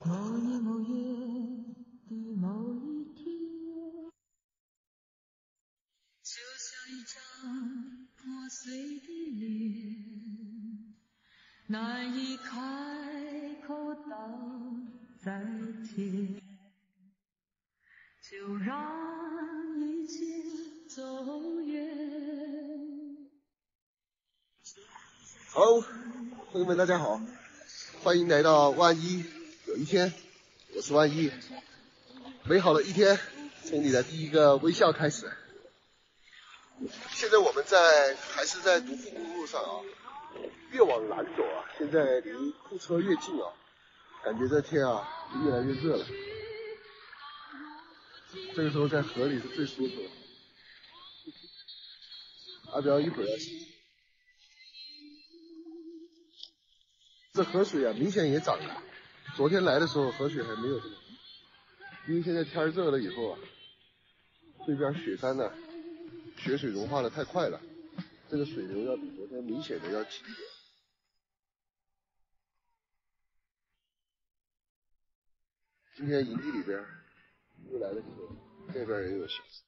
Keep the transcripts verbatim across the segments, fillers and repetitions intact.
某年某月的某一天，就像一张破碎的脸，难以开口道再见，就让一切走远。 好，朋友们，大家好，欢迎来到万一有一天，我是万一。美好的一天，从你的第一个微笑开始。现在我们在还是在独库公路上啊，越往南走啊，现在离库车越近啊，感觉这天啊越来越热了。这个时候在河里是最舒服的。阿彪一会儿要洗。这河水啊，明显也涨了。昨天来的时候，河水还没有这么，因为现在天热了以后啊，这边雪山呢、啊，雪水融化的太快了，这个水流要比昨天明显的要急一点。今天营地里边又来了几个，这边也有消息。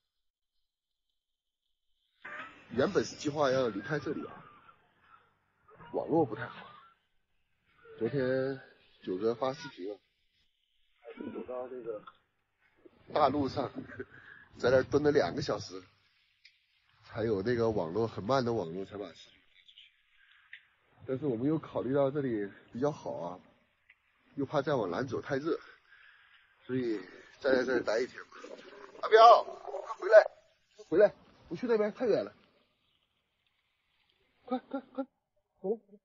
原本是计划要离开这里啊，网络不太好。昨天九哥发视频了，走到那个大路上，在那儿蹲了两个小时，才有那个网络很慢的网络才把视频发出去。但是我们又考虑到这里比较好啊，又怕再往南走太热，所以再在这儿待一天吧。阿彪，快回来，快回来，不去那边太远了，快快快，回来回来。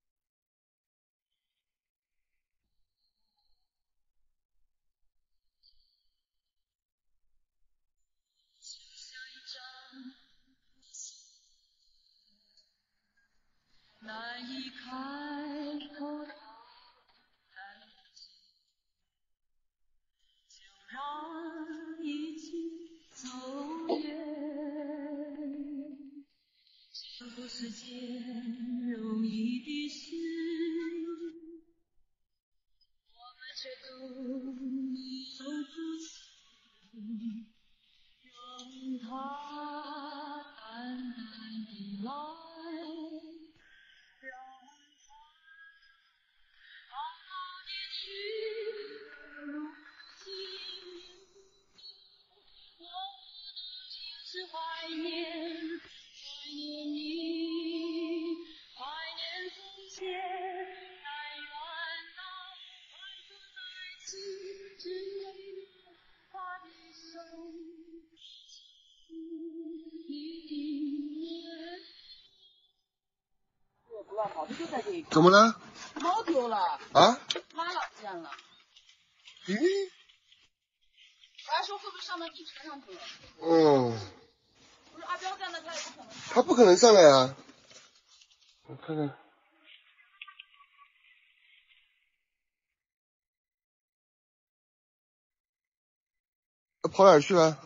难以开口道再见，就让一切走远。这不是件容易的事，我们却都没有自信，让它淡淡的来。是怀念，怀念你，怀念从前，但愿那怀旧在一起，只为了他的手，一定不要跑，就在这一怎么了？ 猫丢了啊？ 拉了见了。 咦？ 我还说会不会上到你车上去了？ 嗯。 不是阿彪在那，他也不可能。 他不可能上来啊！我看看。他跑哪儿去了？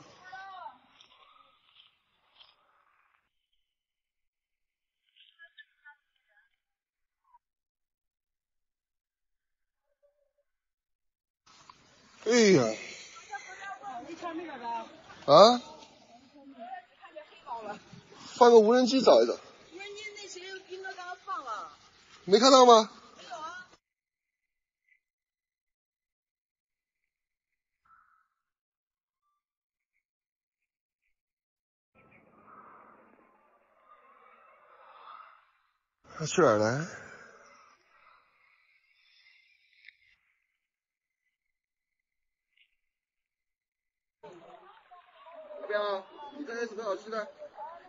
哎呀！啊？放个无人机找一找。 无人机那谁兵哥刚刚放了。 没看到吗？ 没有啊。 他去哪儿了？阿彪，你这有什么好吃的？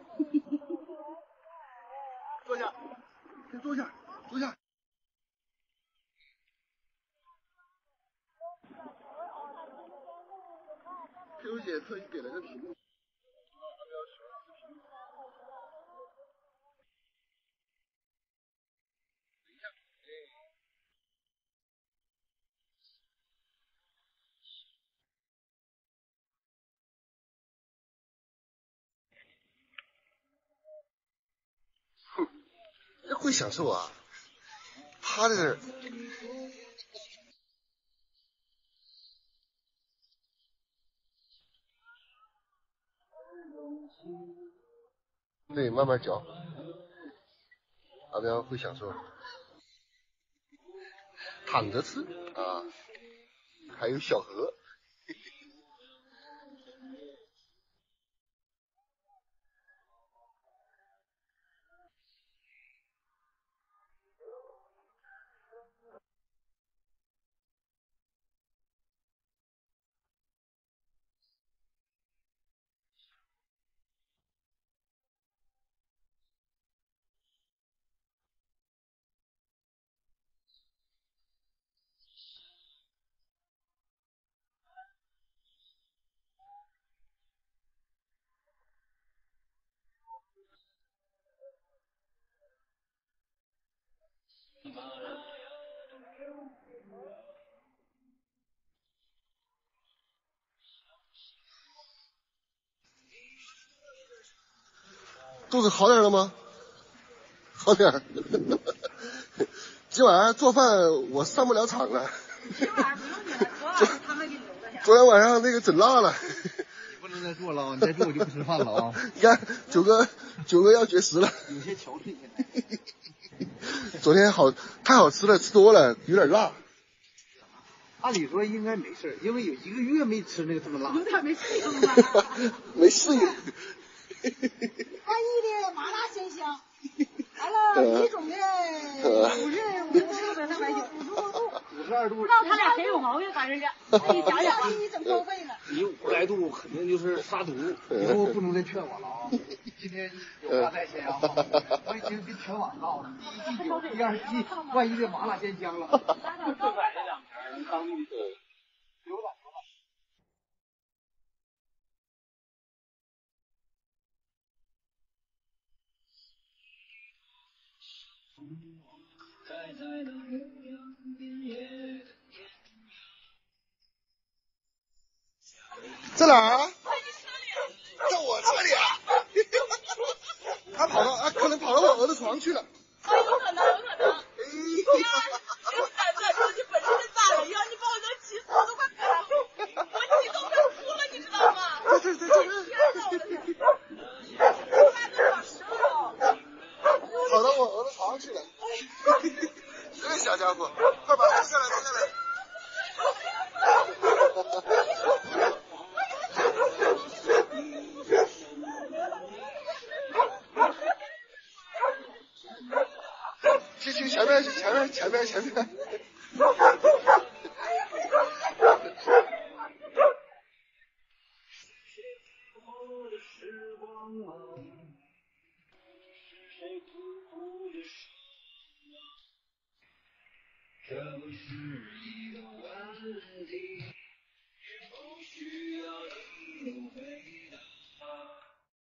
坐下，先坐下，坐下。Q 姐特意给了个题目。哼，会享受啊，趴在这儿。 对，慢慢嚼，阿彪会享受。躺着吃啊，还有小河。肚子好点了吗？好点儿。今晚上做饭我上不了场了。 今晚上不用你了，昨晚他们给留着去。 昨天晚上那个整辣了。 你不能再做了，你再做我就不吃饭了啊！ 你看九哥，九哥要绝食了。 有些憔悴现在。 昨天好太好吃了，吃多了有点辣。 按理说应该没事，因为有一个月没吃那个这么辣。 有点没适应吧？ 没适应。 安逸的麻辣鲜香，完了一种的五十五十多度的三百九，五十多度， 五十二度。 不知道他俩谁有毛病，反正是你讲讲，你整荒废了。 你五十来度肯定就是杀毒，以后不能再劝我了啊！今天有话在先啊，我已经跟全网告了，第一、第九、第二季，万一这麻辣鲜香了。就买这两瓶当地的。有了。 在哪儿啊？在我这里啊！他跑到啊，可能跑到我儿子床去了。 啊，有可能，有可能。哎呀，这个孩子，说你本事真大了，要你把我能气死，我都快哭了，我激动快哭了，你知道吗？ 对对对对。 天哪，我的天！孩子好生哦。 跑到我儿子床上去了。这小家伙，快把他下来，下来。去去前面，去前面，前面，前面。这不是一个问题。